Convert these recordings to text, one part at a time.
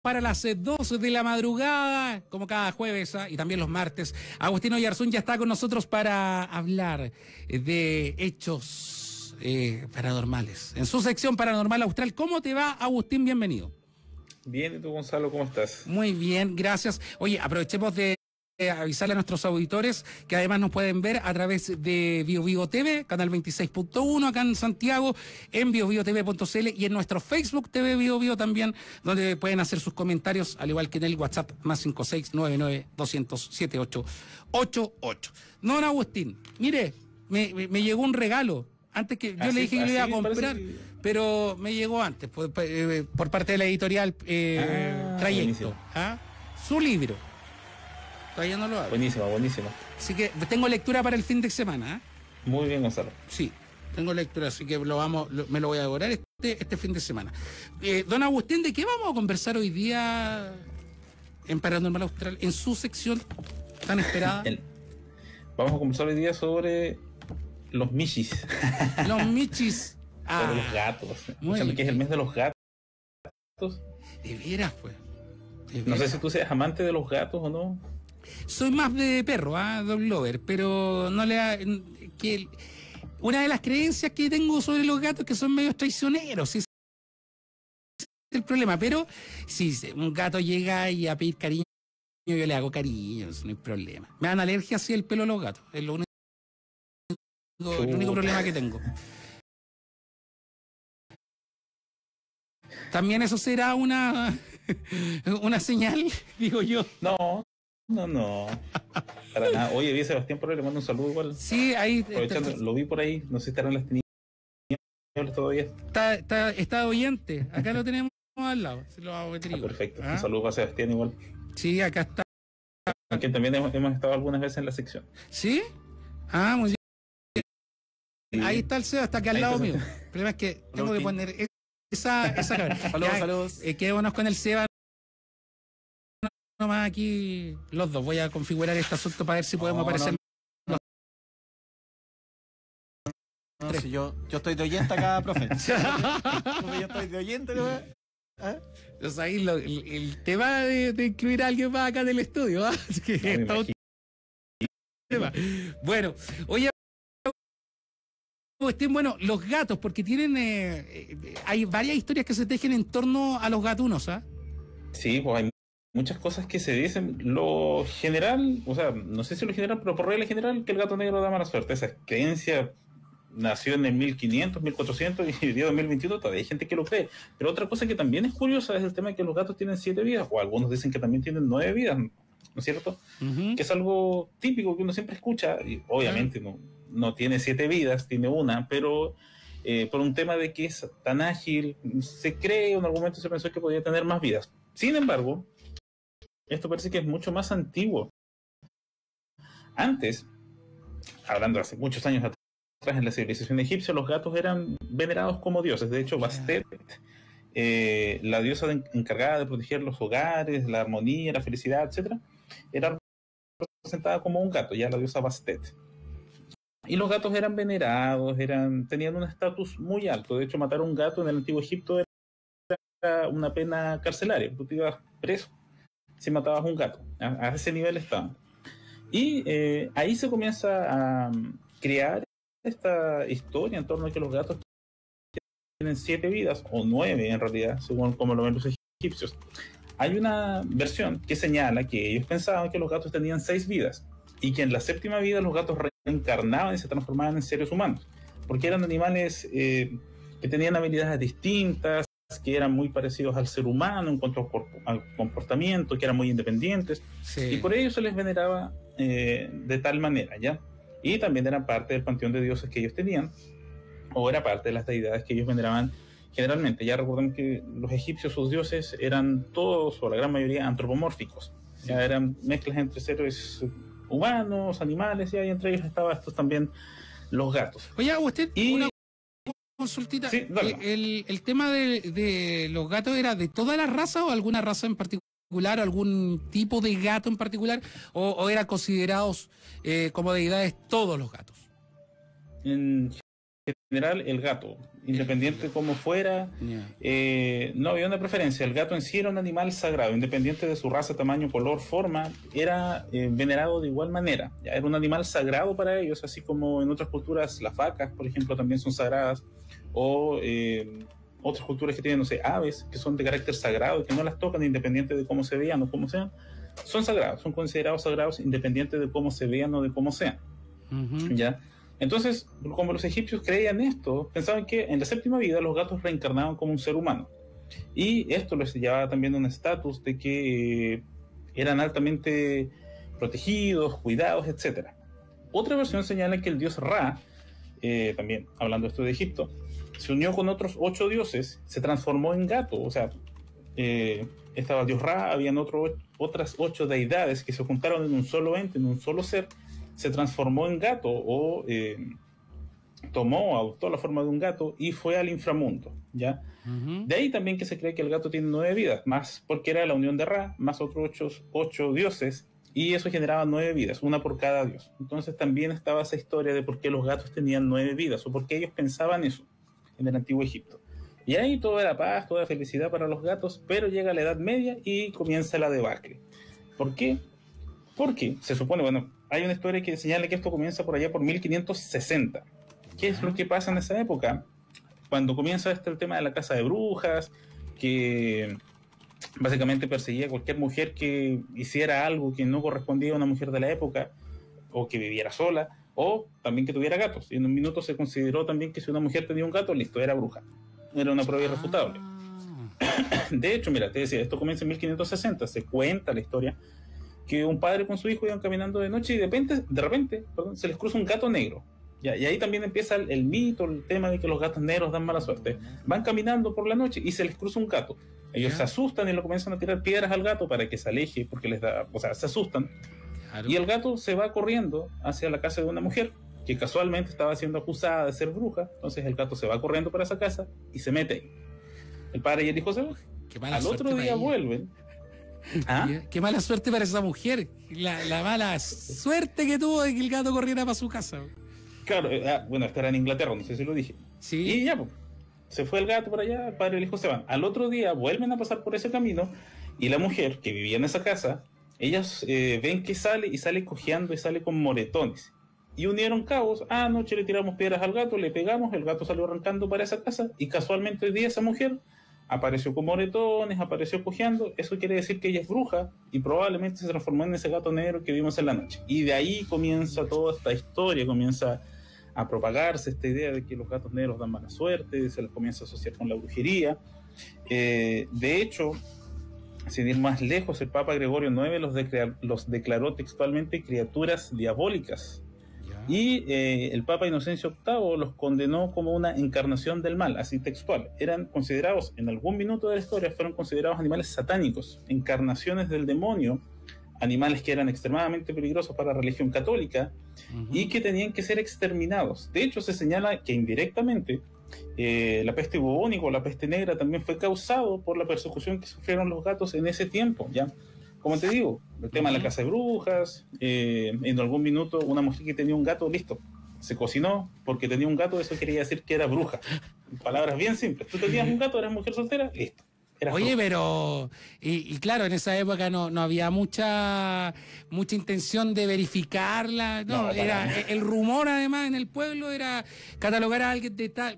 para las 12 de la madrugada, como cada jueves y también los martes. Agustín Oyarzún ya está con nosotros para hablar de hechos paranormales. En su sección Paranormal Austral. ¿Cómo te va, Agustín? Bienvenido. Bien, ¿y tú, Gonzalo, cómo estás? Muy bien, gracias. Oye, aprovechemos de avisarle a nuestros auditores que además nos pueden ver a través de BioBio TV, canal 26.1 acá en Santiago, en biobiotv.cl y en nuestro Facebook TV BioBio también, donde pueden hacer sus comentarios, al igual que en el WhatsApp más 56992007888. Don Agustín, mire, me llegó un regalo. Antes que yo le dije que lo iba a comprar, pero me llegó antes, por parte de la editorial Trayecto. Su libro. Todavía no lo hago. Buenísimo, buenísimo. Así que tengo lectura para el fin de semana. Muy bien, Gonzalo. Sí, tengo lectura, así que me lo voy a devorar este fin de semana. Don Agustín, ¿de qué vamos a conversar hoy día en Paranormal Austral, en su sección tan esperada? Vamos a conversar hoy día sobre los michis. Los michis. Sobre los gatos. Escúchame que es el mes de los gatos. De veras, pues. No sé si tú seas amante de los gatos o no. Soy más de perro, dog lover, pero no le da... Una de las creencias que tengo sobre los gatos es que son medio traicioneros, ese es el problema, pero si un gato llega y a pedir cariño, yo le hago cariño, no hay problema. Me dan alergia así el pelo a los gatos, es el único problema que tengo. También eso será una señal, digo yo. No. Para nada. Oye, vi a Sebastián por ahí, le mando un saludo igual. Sí, ahí. Aprovechando, lo vi por ahí, no sé si estarán las tinieblas todavía. Está oyente, acá lo tenemos al lado. Se lo hago perfecto, un saludo para Sebastián igual. Sí, acá está. Aunque también hemos estado algunas veces en la sección. ¿Sí? Muy bien. Sí. Ahí está el Seba, está aquí al lado mío. El problema es que tengo que poner esa cámara. Saludos. Quedémonos con el Seba. Nomás aquí los dos. Voy a configurar este asunto para ver si podemos aparecer. Si yo estoy de oyente acá, profe. Yo estoy de oyente, ¿no? Entonces ahí el tema de incluir a alguien más acá en el estudio. Así que está un tema. Bueno, oye, bueno, los gatos, porque tienen hay varias historias que se tejen en torno a los gatunos, Sí, pues hay muchas cosas que se dicen. Lo general, o sea, no sé si lo general, pero por regla general, que el gato negro da mala suerte. Esa creencia nació en el 1500, 1400 y el día 2021 todavía hay gente que lo cree. Pero otra cosa que también es curiosa es el tema de que los gatos tienen 7 vidas, o algunos dicen que también tienen 9 vidas, ¿no es cierto? Que es algo típico que uno siempre escucha, y obviamente no tiene 7 vidas, tiene una, pero por un tema de que es tan ágil, se cree, en algún momento se pensó que podía tener más vidas. Sin embargo, esto parece que es mucho más antiguo. Antes, hablando de hace muchos años atrás, en la civilización egipcia, los gatos eran venerados como dioses. De hecho, Bastet, la diosa encargada de proteger los hogares, la armonía, la felicidad, etc., era representada como un gato, ya la diosa Bastet. Y los gatos eran venerados, tenían un estatus muy alto. De hecho, matar a un gato en el antiguo Egipto era una pena carcelaria. Tú te ibas preso si matabas un gato. A ese nivel estaban. Y ahí se comienza a crear esta historia en torno a que los gatos tienen 7 vidas, o 9 en realidad, según como lo ven los egipcios. Hay una versión que señala que ellos pensaban que los gatos tenían 6 vidas y que en la 7ª vida los gatos reencarnaban y se transformaban en seres humanos, porque eran animales que tenían habilidades distintas, que eran muy parecidos al ser humano en cuanto al comportamiento, que eran muy independientes, y por ello se les veneraba de tal manera, ¿ya? Y también eran parte del panteón de dioses que ellos tenían, o era parte de las deidades que ellos veneraban generalmente. Ya recuerden que los egipcios, sus dioses, eran todos, o la gran mayoría, antropomórficos. Ya eran mezclas entre seres humanos, animales, y entre ellos estaban estos también los gatos. Oye, usted, una consultita. Sí, el tema de los gatos, ¿era de toda la raza o alguna raza en particular, algún tipo de gato en particular, o eran considerados como deidades todos los gatos? En general, el gato, independiente de cómo fuera, no había una preferencia. El gato en sí era un animal sagrado, independiente de su raza, tamaño, color, forma, era venerado de igual manera. Ya era un animal sagrado para ellos, así como en otras culturas las vacas, por ejemplo, también son sagradas, o otras culturas que tienen, no sé, aves, que son de carácter sagrado y que no las tocan independiente de cómo se vean o cómo sean. Son sagrados, son considerados sagrados independiente de cómo se vean o de cómo sean. ¿Ya? Entonces, como los egipcios creían esto, pensaban que en la séptima vida los gatos reencarnaban como un ser humano. Y esto les llevaba también a un estatus de que eran altamente protegidos, cuidados, etc. Otra versión señala que el dios Ra, también hablando esto de Egipto, se unió con otros 8 dioses, se transformó en gato. O sea, estaba dios Ra, habían otras 8 deidades que se juntaron en un solo ente, en un solo ser, se transformó en gato o adoptó la forma de un gato y fue al inframundo, ¿ya? De ahí también que se cree que el gato tiene 9 vidas, más porque era la unión de Ra, más otros 8 dioses, y eso generaba 9 vidas, una por cada dios. Entonces también estaba esa historia de por qué los gatos tenían 9 vidas, o por qué ellos pensaban eso en el antiguo Egipto. Y ahí todo era paz, toda felicidad para los gatos, pero llega la Edad Media y comienza la debacle. ¿Por qué? Porque se supone, bueno, hay una historia que señala que esto comienza por allá por 1560. ¿Qué es lo que pasa en esa época? Cuando comienza el tema de la caza de brujas, que básicamente perseguía a cualquier mujer que hiciera algo que no correspondía a una mujer de la época, o que viviera sola, o también que tuviera gatos. Y en un minuto se consideró también que si una mujer tenía un gato, listo, era bruja. Era una prueba irrefutable. De hecho, mira, te decía, esto comienza en 1560, se cuenta la historia, que un padre con su hijo iban caminando de noche y de repente, se les cruza un gato negro. ¿Ya? Y ahí también empieza el mito, el tema de que los gatos negros dan mala suerte. Van caminando por la noche y se les cruza un gato. Ellos se asustan y lo comienzan a tirar piedras al gato para que se aleje, porque les da, o sea, se asustan. Claro. Y el gato se va corriendo hacia la casa de una mujer que casualmente estaba siendo acusada de ser bruja. Entonces el gato se va corriendo para esa casa y se mete ahí. El padre y el hijo se van. Al otro día vuelven. ¿Ah? Qué mala suerte para esa mujer. La mala suerte que tuvo de que el gato corriera para su casa. Claro, bueno, esto era en Inglaterra, no sé si lo dije. Sí. Y ya, pues, se fue el gato por allá, el padre y el hijo se van. Al otro día vuelven a pasar por ese camino y la mujer que vivía en esa casa, ellas ven que sale cojeando y sale con moretones. Y unieron cabos. Anoche le tiramos piedras al gato, le pegamos, el gato salió arrancando para esa casa y casualmente hoy día esa mujer apareció con moretones, apareció cojeando. Eso quiere decir que ella es bruja y probablemente se transformó en ese gato negro que vimos en la noche. Y de ahí comienza toda esta historia, comienza a propagarse esta idea de que los gatos negros dan mala suerte, se les comienza a asociar con la brujería. De hecho, sin ir más lejos, el Papa Gregorio IX los declaró textualmente criaturas diabólicas. Y el Papa Inocencio VIII los condenó como una encarnación del mal, así textual. Eran considerados, en algún minuto de la historia, fueron considerados animales satánicos, encarnaciones del demonio, animales que eran extremadamente peligrosos para la religión católica y que tenían que ser exterminados. De hecho, se señala que indirectamente la peste bubónica o la peste negra también fue causado por la persecución que sufrieron los gatos en ese tiempo, ¿ya? Como te digo, el tema de la casa de brujas, en algún minuto una mujer que tenía un gato, listo, se cocinó porque tenía un gato, eso quería decir que era bruja. Palabras bien simples. Tú tenías un gato, eras mujer soltera, listo. Oye, pero, y claro, en esa época no había mucha intención de verificarla, no, era el rumor además en el pueblo era catalogar a alguien de tal,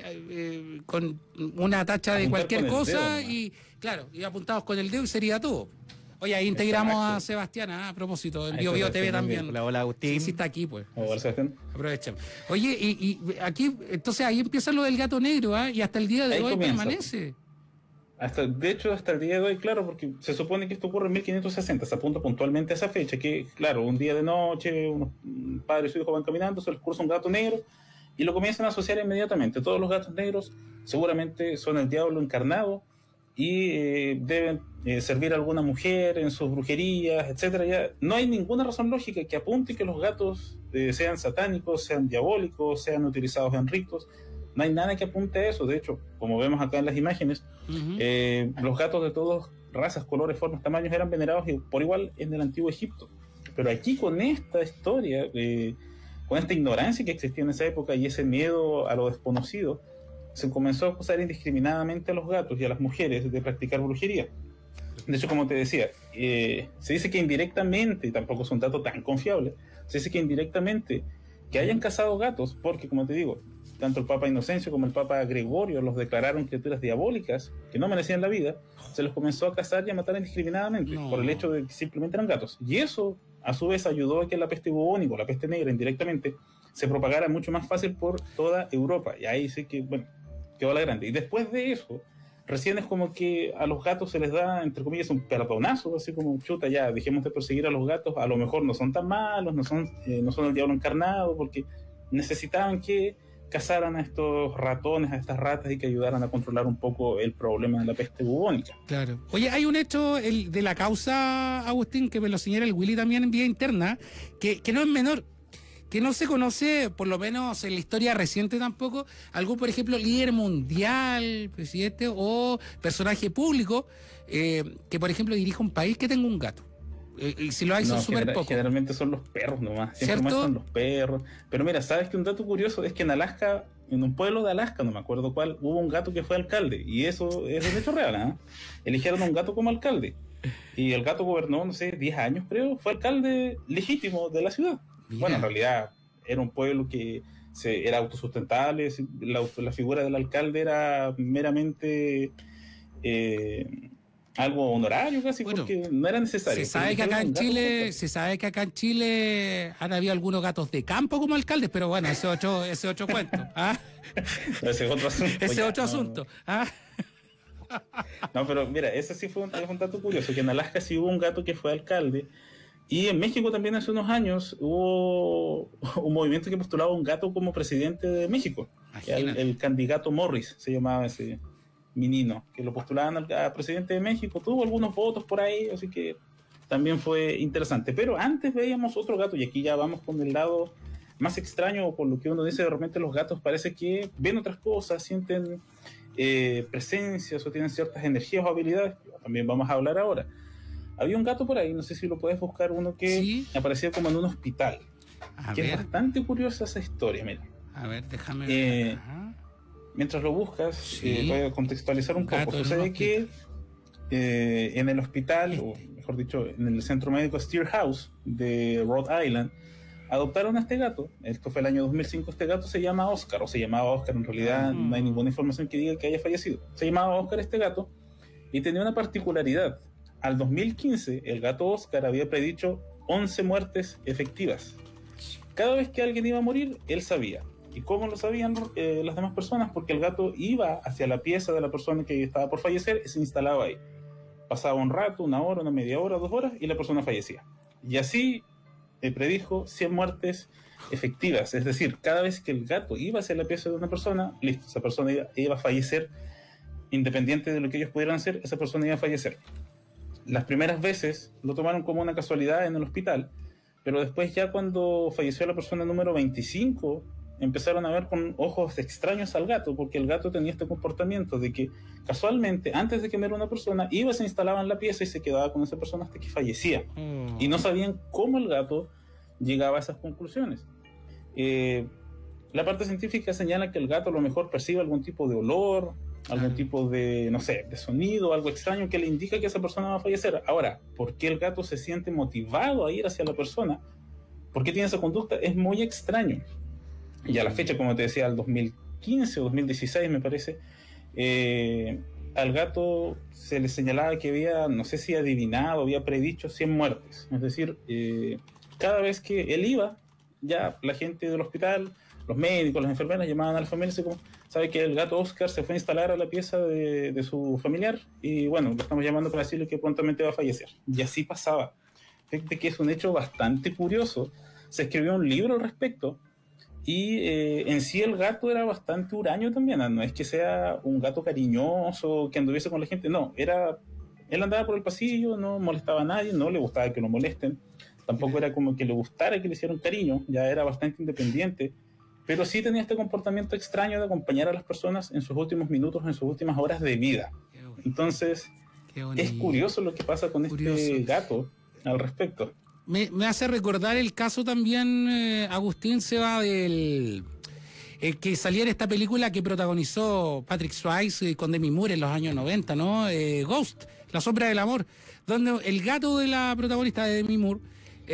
con una tacha de cualquier cosa dedo, y claro, y apuntados con el dedo y sería todo. Oye, ahí integramos a Sebastián, a propósito, en Bio TV también. Hola, Agustín. Sí, está aquí, pues. Hola, Sebastián. Aprovechemos. Oye, y aquí, entonces ahí empieza lo del gato negro, y hasta el día de hoy permanece. De hecho, hasta el día de hoy, claro, porque se supone que esto ocurre en 1560, se apunta puntualmente a esa fecha, que, claro, un día de noche, un padre y su hijo van caminando, se les cruza un gato negro, y lo comienzan a asociar inmediatamente. Todos los gatos negros seguramente son el diablo encarnado, y deben servir a alguna mujer en sus brujerías, etcétera. Ya no hay ninguna razón lógica que apunte que los gatos sean satánicos, sean diabólicos, sean utilizados en ritos. No hay nada que apunte a eso. De hecho, como vemos acá en las imágenes, los gatos de todas razas, colores, formas, tamaños eran venerados por igual en el antiguo Egipto. Pero aquí con esta historia, con esta ignorancia que existía en esa época y ese miedo a lo desconocido, se comenzó a acusar indiscriminadamente a los gatos y a las mujeres de practicar brujería. De hecho, como te decía, se dice que indirectamente, tampoco es un dato tan confiable, se dice que indirectamente que hayan cazado gatos, porque como te digo, tanto el Papa Inocencio como el Papa Gregorio los declararon criaturas diabólicas que no merecían la vida, se los comenzó a cazar y a matar indiscriminadamente por el hecho de que simplemente eran gatos. Y eso, a su vez, ayudó a que la peste bubónica o la peste negra indirectamente se propagara mucho más fácil por toda Europa. Y ahí sí que, bueno, quedó la grande. Y después de eso, recién es como que a los gatos se les da, entre comillas, un perdonazo, así como, chuta, ya, dejemos de perseguir a los gatos, a lo mejor no son tan malos, no son el diablo encarnado, porque necesitaban que cazaran a estos ratones, a estas ratas, y que ayudaran a controlar un poco el problema de la peste bubónica. Claro. Oye, hay un hecho de la causa, Agustín, que me lo señala el Willy también en vía interna, que no es menor, que no se conoce, por lo menos en la historia reciente tampoco, algún, por ejemplo, líder mundial, presidente o personaje público, que, por ejemplo, dirija un país que tenga un gato. Y si lo hay, son súper pocos. Generalmente son los perros nomás. Siempre ¿cierto? muestran los perros. Pero mira, ¿sabes que un dato curioso es que en Alaska, en un pueblo de Alaska, no me acuerdo cuál, hubo un gato que fue alcalde? Y eso es un hecho real, ¿eh? Eligieron a un gato como alcalde. Y el gato gobernó, no sé, 10 años creo. Fue alcalde legítimo de la ciudad. Mira. Bueno, en realidad era un pueblo que era autosustentable. La figura del alcalde era meramente... algo honorario casi, bueno, porque no era necesario. Se sabe que acá en Chile han habido algunos gatos de campo como alcaldes, pero bueno, ese otro cuento. ¿Ah? Ese es otro asunto. Ese otro asunto. ¿Ah? No, pero mira, ese sí fue un dato curioso, que en Alaska sí hubo un gato que fue alcalde, y en México también hace unos años hubo un movimiento que postulaba un gato como presidente de México. El candidato Morris se llamaba ese menino, que lo postulaban al presidente de México, tuvo algunos votos por ahí, así que también fue interesante. Pero antes veíamos otro gato, y aquí ya vamos con el lado más extraño, o por lo que uno dice, de repente los gatos parece que ven otras cosas, sienten presencias o tienen ciertas energías o habilidades. También vamos a hablar ahora. Había un gato por ahí, no sé si lo puedes buscar, uno que ¿sí? aparecía como en un hospital, es bastante curiosa esa historia, mira. A ver, déjame ver. Mientras lo buscas, sí. Voy a contextualizar un poco. Sucede que en el hospital, o mejor dicho, en el centro médico Steer House de Rhode Island, adoptaron a este gato. Esto fue el año 2005. Este gato se llama Oscar, o se llamaba Oscar, en realidad no hay ninguna información que diga que haya fallecido. Se llamaba Oscar este gato, y tenía una particularidad. Al 2015, el gato Oscar había predicho 11 muertes efectivas. Cada vez que alguien iba a morir, él sabía. ¿Y cómo lo sabían las demás personas? Porque el gato iba hacia la pieza de la persona que estaba por fallecer y se instalaba ahí. Pasaba un rato, una hora, una media hora, 2 horas, y la persona fallecía. Y así predijo 100 muertes efectivas. Es decir, cada vez que el gato iba hacia la pieza de una persona, listo, esa persona iba a fallecer. Independiente de lo que ellos pudieran hacer, esa persona iba a fallecer. Las primeras veces lo tomaron como una casualidad en el hospital, pero después, ya cuando falleció la persona número 25, empezaron a ver con ojos extraños al gato, porque el gato tenía este comportamiento de que casualmente, antes de que muera una persona, iba, se instalaba en la pieza y se quedaba con esa persona hasta que fallecía. Y no sabían cómo el gato llegaba a esas conclusiones. La parte científica señala que el gato a lo mejor percibe algún tipo de olor, algún tipo de, no sé, de sonido, algo extraño que le indica que esa persona va a fallecer. Ahora, ¿por qué el gato se siente motivado a ir hacia la persona? ¿Por qué tiene esa conducta? Es muy extraño. Y a la fecha, como te decía, al 2015 o 2016 me parece, al gato se le señalaba que había, no sé si adivinado, había predicho 100 muertes. Es decir, cada vez que él iba, ya la gente del hospital, los médicos, las enfermeras llamaban a la familia y como, sabe que el gato Oscar se fue a instalar a la pieza de su familiar, y bueno, lo estamos llamando para decirle que prontamente va a fallecer. Y así pasaba. Fíjate que es un hecho bastante curioso. Se escribió un libro al respecto. Y en sí el gato era bastante huraño también, no es que sea un gato cariñoso que anduviese con la gente, no, él andaba por el pasillo, no molestaba a nadie, no le gustaba que lo molesten, tampoco era como que le gustara que le hicieran cariño, ya era bastante independiente, pero sí tenía este comportamiento extraño de acompañar a las personas en sus últimos minutos, en sus últimas horas de vida. Entonces es curioso lo que pasa con este gato al respecto. Me hace recordar el caso también, Agustín, Seba, del que salía en esta película que protagonizó Patrick Swayze con Demi Moore en los años 90, ¿no? Ghost, La sombra del amor, donde el gato de la protagonista de Demi Moore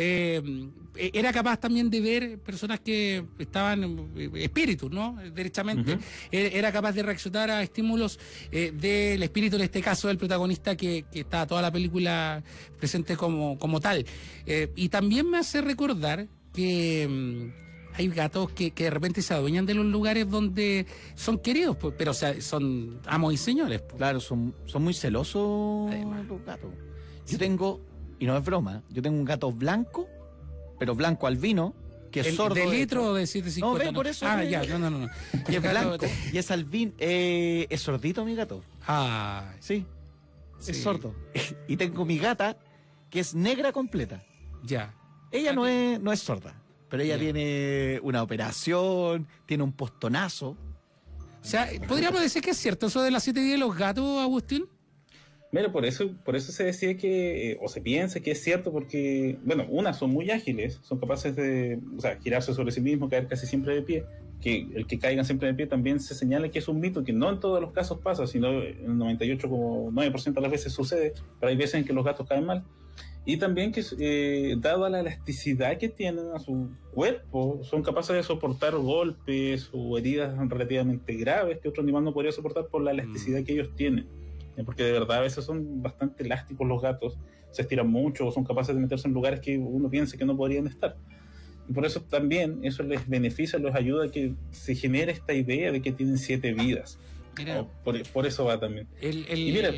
era capaz también de ver personas que estaban espíritus, ¿no? Derechamente. Era capaz de reaccionar a estímulos del espíritu, en este caso del protagonista, que está toda la película presente como tal. Y también me hace recordar que hay gatos que de repente se adueñan de los lugares donde son queridos, pues, pero o sea, son amos y señores. Pues. Claro, son muy celosos. Además. Los gatos. Yo tengo, y no es broma, yo tengo un gato blanco, pero blanco albino, que es sordo. ¿De de litro hecho. o de 750? No, ve, por eso. Ah, ya, no. Y es blanco, y es albino, es sordito mi gato. Ah, Sí, sí. es sordo. Y tengo mi gata, que es negra completa. Ya. Ella no es sorda, pero ella Ya. tiene una operación, tiene un postonazo. O sea, ¿podríamos decir que es cierto eso de las 7 días de los gatos, Agustín? Mira, por eso se decía que, o se piensa que es cierto, porque, bueno, son muy ágiles, son capaces de, o sea, girarse sobre sí mismos, caer casi siempre de pie, que el que caigan siempre de pie también se señala que es un mito, que no en todos los casos pasa, sino en el 98,9% de las veces sucede, pero hay veces en que los gatos caen mal. Y también que, dada la elasticidad que tienen a su cuerpo, son capaces de soportar golpes o heridas relativamente graves que otro animal no podría soportar por la elasticidad que ellos tienen. Porque de verdad a veces son bastante elásticos los gatos, se estiran mucho o son capaces de meterse en lugares que uno piensa que no podrían estar. Y por eso también eso les beneficia, les ayuda a que se genere esta idea de que tienen 7 vidas. Mira, Por eso va también. Y mira,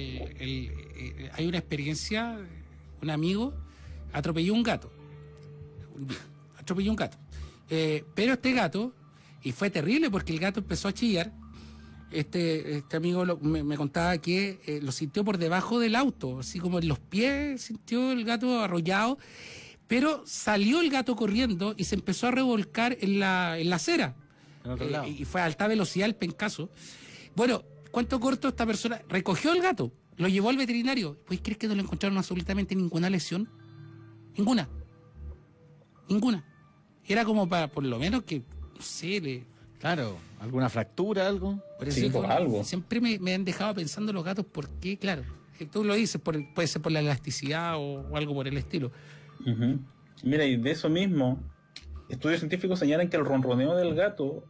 hay una experiencia, un amigo atropelló un gato. Atropelló un gato. Pero este gato, y fue terrible porque el gato empezó a chillar. Este amigo me contaba que lo sintió por debajo del auto, así como en los pies, sintió el gato arrollado, pero salió el gato corriendo y se empezó a revolcar en la acera. En otro lado. Y fue a alta velocidad el pencazo. Bueno, cuento corto, esta persona recogió el gato, lo llevó al veterinario. ¿Pues crees que no le encontraron absolutamente ninguna lesión? Ninguna. Era como para, por lo menos que, no sé, Claro, alguna fractura, algo. Pero Sí, por algo. Siempre me han dejado pensando los gatos, ¿por qué? Claro, tú lo dices, puede ser por la elasticidad o algo por el estilo. Mira, y de eso mismo, estudios científicos señalan que el ronroneo del gato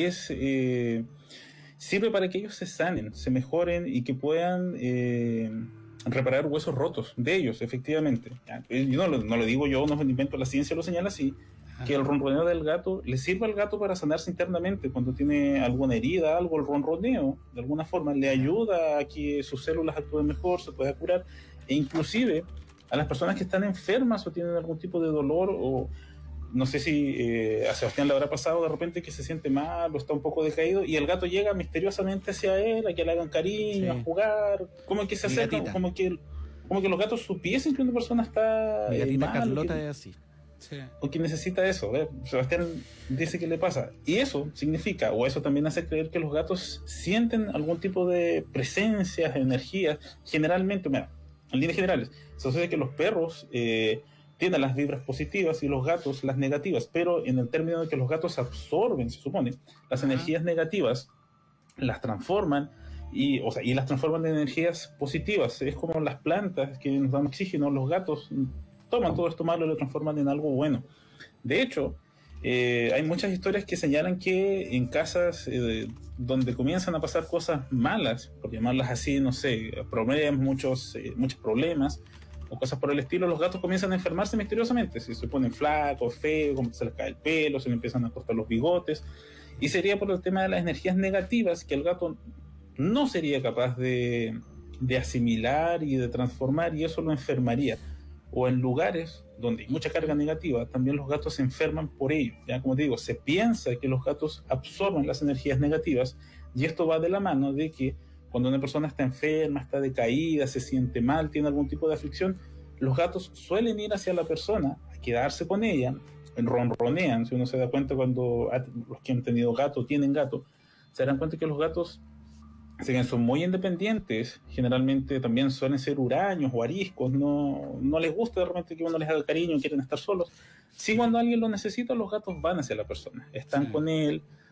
sirve para que ellos se sanen, se mejoren y que puedan reparar huesos rotos de ellos, efectivamente. Yo no lo digo yo, no es un invento, la ciencia lo señala así, que el ronroneo del gato le sirve al gato para sanarse internamente cuando tiene alguna herida, algo, el ronroneo de alguna forma le ayuda a que sus células actúen mejor, se pueda curar, e inclusive a las personas que están enfermas o tienen algún tipo de dolor, o no sé si a Sebastián le habrá pasado de repente que se siente mal o está un poco decaído y el gato llega misteriosamente hacia él, a que le hagan cariño, Sí. a jugar, como que se Mi acercan, gatita. como que los gatos supiesen que una persona está Mi gatita mal, Carlota que- es así. Sí. o que necesita eso. Sebastián dice que le pasa. Y eso significa, o eso también hace creer que los gatos sienten algún tipo de presencias, energías. Generalmente, mira, en líneas generales, se sucede que los perros tienen las vibras positivas y los gatos las negativas, pero en el término de que los gatos absorben, se supone, las Ajá. energías negativas, las transforman y las transforman en energías positivas. Es como las plantas que nos dan oxígeno, los gatos toman todo esto malo y lo transforman en algo bueno. De hecho, hay muchas historias que señalan que en casas donde comienzan a pasar cosas malas, por llamarlas así, no sé, problemas, muchos problemas o cosas por el estilo, los gatos comienzan a enfermarse misteriosamente. Se ponen flacos, feos, como que se les cae el pelo, se les empiezan a cortar los bigotes. Y sería por el tema de las energías negativas que el gato no sería capaz de asimilar y de transformar, y eso lo enfermaría. O en lugares donde hay mucha carga negativa, también los gatos se enferman por ello. Ya, como te digo, se piensa que los gatos absorben las energías negativas, y esto va de la mano de que cuando una persona está enferma, está decaída, se siente mal, tiene algún tipo de aflicción, los gatos suelen ir hacia la persona, a quedarse con ella, ronronean. Si uno se da cuenta, cuando los que han tenido gato, tienen gato, se darán cuenta que los gatos, si bien son muy independientes, generalmente también suelen ser huraños o ariscos, no les gusta de repente que uno les haga cariño, quieren estar solos. Sí, cuando alguien lo necesita, los gatos van hacia la persona, están Sí. con él,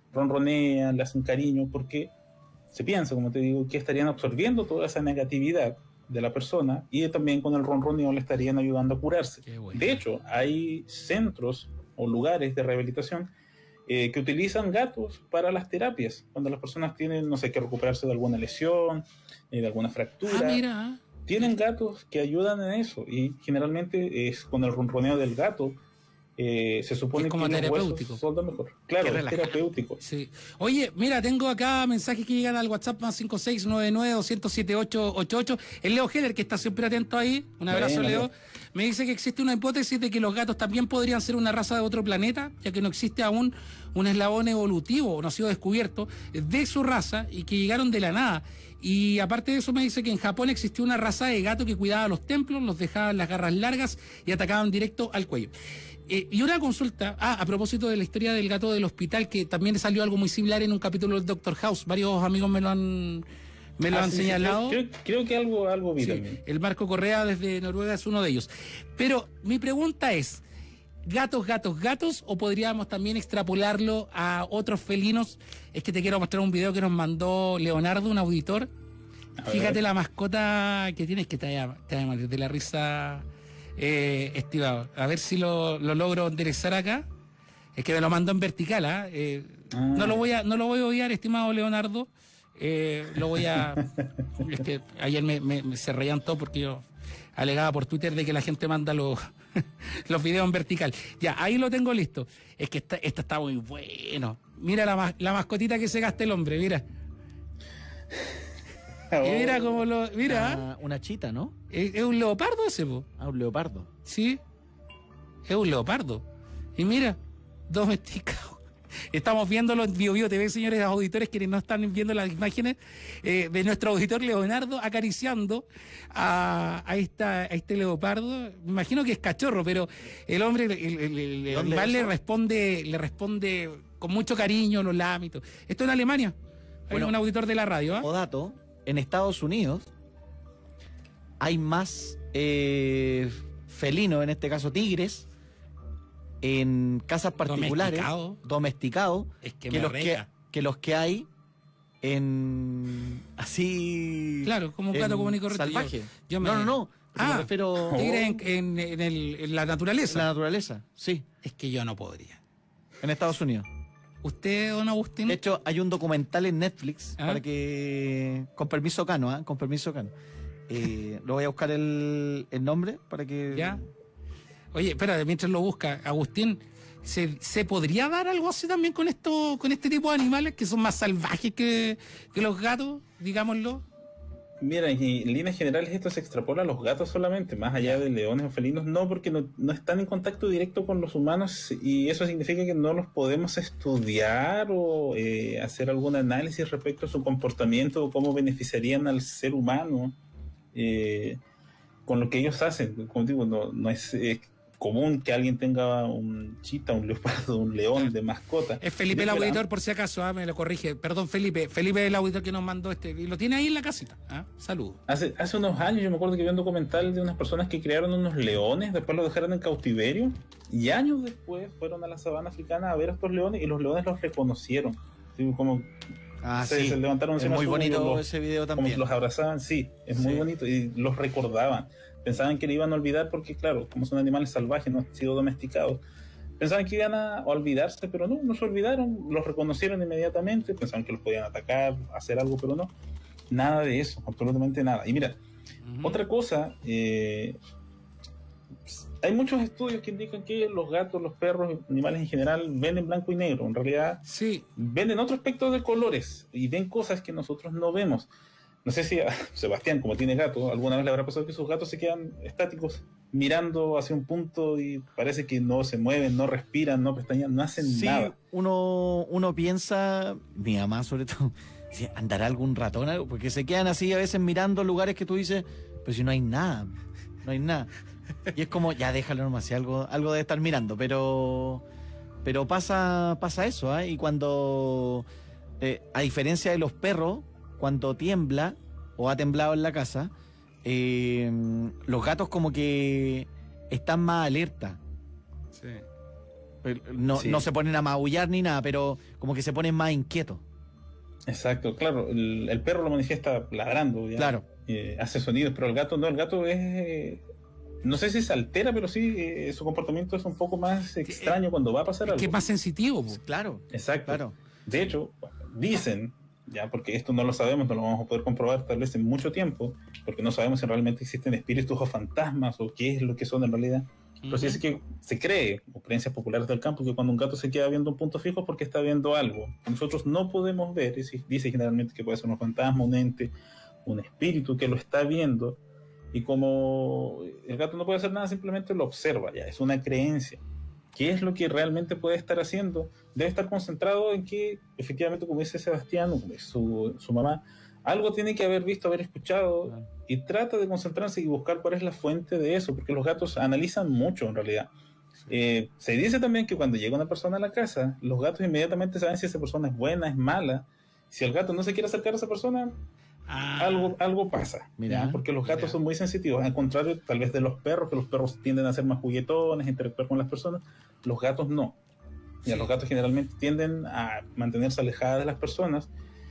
ronronean, le hacen cariño, porque se piensa, como te digo, que estarían absorbiendo toda esa negatividad de la persona y también con el ronroneo le estarían ayudando a curarse. Qué bueno. De hecho, hay centros o lugares de rehabilitación que utilizan gatos para las terapias, cuando las personas tienen, no sé, que recuperarse de alguna lesión, de alguna fractura. Ah, mira. Tienen gatos que ayudan en eso y generalmente es con el ronroneo del gato. Se supone Es como que los terapéutico. huesos son mejor. Claro, Qué es relajante. terapéutico. Sí. Oye, mira, tengo acá mensajes que llegan al WhatsApp más 5699-207-888. El Leo Heller, que está siempre atento ahí. Un abrazo, Bueno, Leo. Leo. Me dice que existe una hipótesis de que los gatos también podrían ser una raza de otro planeta, ya que no existe aún un eslabón evolutivo, no ha sido descubierto, de su raza y que llegaron de la nada. Y aparte de eso me dice que en Japón existió una raza de gato que cuidaba los templos, los dejaban las garras largas y atacaban directo al cuello. Y una consulta, a propósito de la historia del gato del hospital, que también salió algo muy similar en un capítulo del Doctor House. Varios amigos me lo han Sí, señalado. Creo que algo vi Sí, también. el Marco Correa desde Noruega es uno de ellos. Pero mi pregunta es, ¿gatos, o podríamos también extrapolarlo a otros felinos? Es que te quiero mostrar un video que nos mandó Leonardo, un auditor. A Fíjate ver. la mascota que tienes, que te va a morir de la risa, estimado. A ver si lo logro enderezar acá. Es que me lo mandó en vertical, ¿ah? No lo voy a odiar, estimado Leonardo. Lo voy a... Es que ayer se reían todo porque yo alegaba por Twitter de que la gente manda los videos en vertical. Ya, ahí lo tengo listo. Es que esta está muy bueno. Mira la mascotita que se gasta el hombre, mira. Y mira cómo lo... Mira, Una chita, ¿no? es un leopardo ese, po. Un leopardo. Sí, es un leopardo. Y mira, domesticado. Estamos viéndolo en BioBio TV, señores auditores, quienes no están viendo las imágenes de nuestro auditor Leonardo acariciando a este leopardo. Me imagino que es cachorro, pero el hombre, el animal le responde con mucho cariño, los lámitos. Esto en Alemania. Hay Bueno, un auditor de la radio, ¿ah? O dato, en Estados Unidos hay más felinos, en este caso tigres, en casas particulares, domesticados, Es que me rega. que los que hay en así Claro, como un gato común y corriente. salvaje. Yo me- No, pero me Ah, refiero tigres en la naturaleza. en la naturaleza, sí, Es que yo no podría. en Estados Unidos. ¿Usted, don Agustín? De hecho, hay un documental en Netflix ¿Ah? para que con permiso Cano, con permiso Cano. Lo voy a buscar el nombre para que ¿Ya? Oye, espera, mientras lo busca, Agustín, ¿se podría dar algo así también con este tipo de animales que son más salvajes que los gatos, digámoslo? Mira, en líneas generales esto se extrapola a los gatos solamente, más allá de leones o felinos, no, porque no están en contacto directo con los humanos y eso significa que no los podemos estudiar o hacer algún análisis respecto a su comportamiento o cómo beneficiarían al ser humano con lo que ellos hacen. Como digo, no es común que alguien tenga un chita, un leopardo, un león de mascota. Es Felipe el De hecho, auditor, por si acaso, me lo corrige. Perdón, Felipe. Felipe es el auditor que nos mandó y lo tiene ahí en la casita. Saludos. Hace unos años yo me acuerdo que vi un documental de unas personas que crearon unos leones, después los dejaron en cautiverio y años después fueron a la sabana africana a ver a estos leones y los leones los reconocieron. Así como se levantaron es encima muy suyo, bonito ese video como también. que los abrazaban, sí, es muy Sí. bonito y los recordaban. Pensaban que le iban a olvidar porque, claro, como son animales salvajes, no han sido domesticados. Pensaban que iban a olvidarse, pero no se olvidaron, los reconocieron inmediatamente, pensaban que los podían atacar, hacer algo, pero no. Nada de eso, absolutamente nada. Y mira, otra cosa, hay muchos estudios que indican que los gatos, los perros, animales en general, ven en blanco y negro. En realidad, Sí. ven en otro aspecto de colores y ven cosas que nosotros no vemos. No sé si a Sebastián, como tiene gato, alguna vez le habrá pasado que sus gatos se quedan estáticos mirando hacia un punto y parece que no se mueven, no respiran, no pestañean, no hacen Sí, nada. uno piensa, mi mamá sobre todo, si andará algún ratón, algo, porque se quedan así a veces mirando lugares que tú dices, pero si no hay nada, no hay nada. Y es como, ya déjalo nomás, si algo debe estar mirando, pero pasa eso, ¿eh? Y cuando, a diferencia de los perros, cuando tiembla o ha temblado en la casa, los gatos como que están más alerta. Sí. No, Sí. no se ponen a maullar ni nada, pero como que se ponen más inquietos. Exacto, claro, el perro lo manifiesta ladrando, ya, Claro. hace sonidos, pero el gato no, el gato es, no sé si se altera, pero sí, su comportamiento es un poco más extraño cuando va a pasar Es algo. que es más sensitivo, po. Claro, Exacto. claro. De hecho, dicen, ya porque esto no lo sabemos, no lo vamos a poder comprobar tal vez en mucho tiempo, porque no sabemos si realmente existen espíritus o fantasmas o qué es lo que son en realidad. Pero sí es que se cree, o creencias populares del campo, que cuando un gato se queda viendo un punto fijo es porque está viendo algo que nosotros no podemos ver. Y dice generalmente que puede ser un fantasma, un ente, un espíritu que lo está viendo. Y como el gato no puede hacer nada, simplemente lo observa, ya es una creencia. ¿Qué es lo que realmente puede estar haciendo? Debe estar concentrado en que, efectivamente, como dice Sebastián, o como dice su mamá, algo tiene que haber visto, haber escuchado, Claro. y trata de concentrarse y buscar cuál es la fuente de eso, porque los gatos analizan mucho en realidad. Se dice también que cuando llega una persona a la casa, los gatos inmediatamente saben si esa persona es buena, es mala. Si el gato no se quiere acercar a esa persona, algo pasa. Mira, ¿ya? Porque los gatos mira. son muy sensitivos, al contrario tal vez de los perros, que los perros tienden a ser más juguetones, a interactuar con las personas, los gatos no. Ya, Sí. los gatos generalmente tienden a mantenerse alejadas de las personas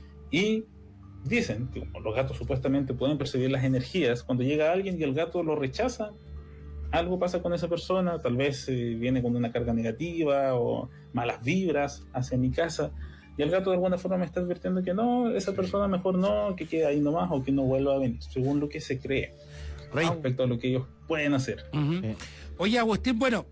y dicen que como los gatos supuestamente pueden percibir las energías, cuando llega alguien y el gato lo rechaza, algo pasa con esa persona, tal vez viene con una carga negativa o malas vibras hacia mi casa, y el gato de alguna forma me está advirtiendo que no, esa persona mejor no, que quede ahí nomás o que no vuelva a venir, según lo que se cree respecto a lo que ellos pueden hacer. Ujú. Sí. Oye, Agustín, bueno,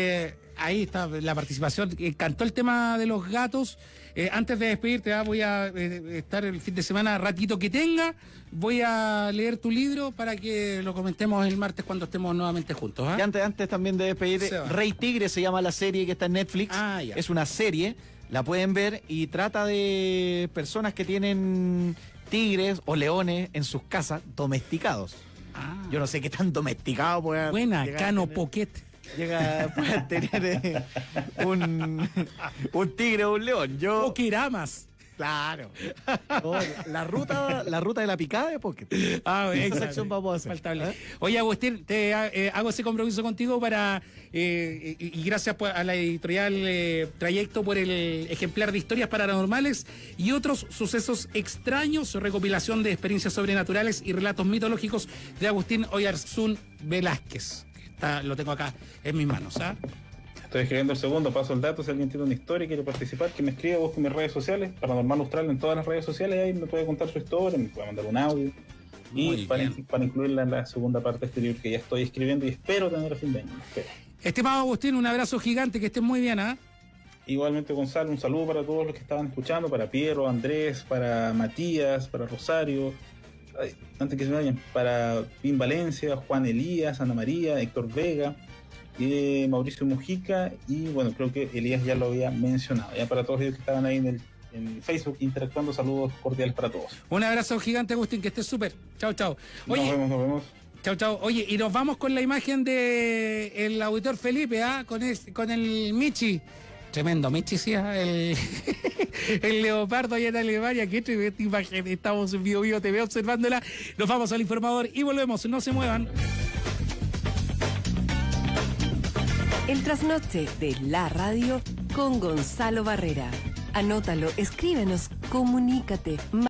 ahí está la participación. Encantó el tema de los gatos. Antes de despedirte, voy a estar el fin de semana, ratito que tenga. Voy a leer tu libro para que lo comentemos el martes cuando estemos nuevamente juntos. ¿Ah? Y antes también de despedirte, Se va. Rey Tigre se llama la serie que está en Netflix. Ah, ya. Es una serie, la pueden ver y trata de personas que tienen tigres o leones en sus casas domesticados. Ah, Yo no sé qué tan domesticado puede buena, llegar a Cano tener- Pocket. puede tener un tigre o un león. Yo, Pokeramas. claro. No, la ruta de la picada de Pocket. Ah, Esa exacto. sección vamos a hacer. Faltable. ¿Eh? Oye, Agustín, te hago ese compromiso contigo para y gracias a la editorial Trayecto por el ejemplar de historias paranormales y otros sucesos extraños, recopilación de experiencias sobrenaturales y relatos mitológicos de Agustín Oyarzún Velázquez. Lo tengo acá en mis manos. ¿Ah? Estoy escribiendo el segundo, paso el dato, si alguien tiene una historia y quiere participar, que me escriba, busque mis redes sociales, Paranormal Austral en todas las redes sociales, ahí me puede contar su historia, me puede mandar un audio, Muy y para bien. incluirla en la segunda parte de este libro que ya estoy escribiendo y espero tener a fin de año. Espero. Estimado Agustín, un abrazo gigante, que estés muy bien. ¿Ah? Igualmente, Gonzalo, un saludo para todos los que estaban escuchando, para Piero, Andrés, para Matías, para Rosario, ay, antes que se me vayan, para Pim Valencia, Juan Elías, Ana María, Héctor Vega, Mauricio Mujica y bueno, creo que Elías ya lo había mencionado. Ya para todos ellos que estaban ahí en Facebook interactuando, saludos cordiales para todos. Un abrazo gigante, Agustín, que estés súper. Chao, chao. Oye, Nos vemos. chao, chao. Oye, y nos vamos con la imagen de el auditor Felipe, con el Michi. Tremendo, Michi, sí, el, el leopardo allá en Alemania. Qué tremenda imagen. Estamos en Bio TV observándola. Nos vamos al informador y volvemos. No se muevan. El trasnoche de la radio con Gonzalo Barrera. Anótalo, escríbenos, comunícate.